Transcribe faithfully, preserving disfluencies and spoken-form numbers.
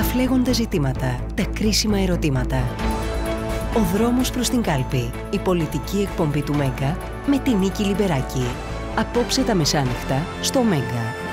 φλέγοντα ζητήματα, τα κρίσιμα ερωτήματα. Ο δρόμος προς την κάλπη, η πολιτική εκπομπή του Μέγκα με την Νίκη Λιμπεράκη. Απόψε τα μεσάνυχτα στο Μέγκα.